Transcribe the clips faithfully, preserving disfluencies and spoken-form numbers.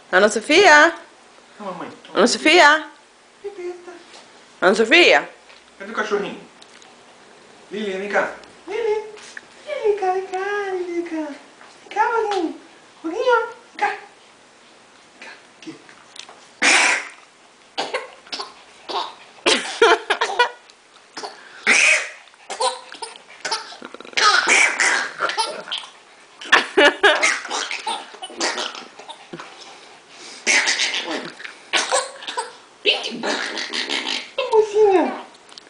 Ana Sofia? A mamãe. Ana Sofia? Repita. Ana Sofia? Cadê o cachorrinho? Lili, vem cá. Lili. Lili, cá, vem cá, Lili, cá. Vem cá, Roguinho. Roguinho, vem cá. Vem cá, aqui. Mocinha.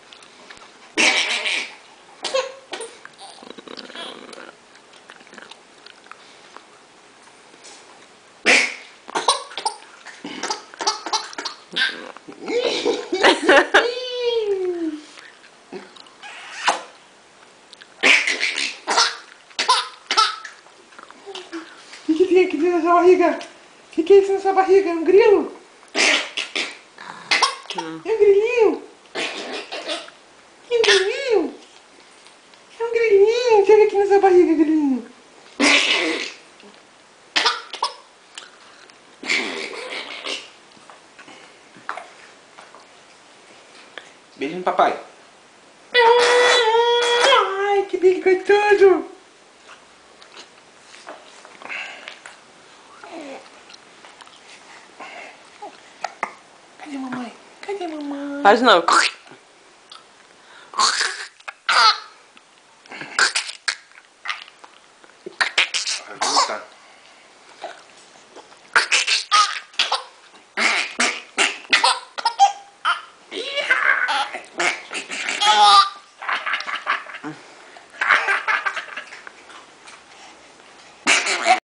O que, que tem aqui dentro da sua barriga? O que, que é isso na sua barriga? É um grilo? Hum. É um grilinho? É um grilinho? É um grilinho? O que é aqui na sua barriga, grilinho? Beijo no papai. Ai, que beijo gostoso. Cadê a mamãe? Cadê a mamãe? Faz de novo.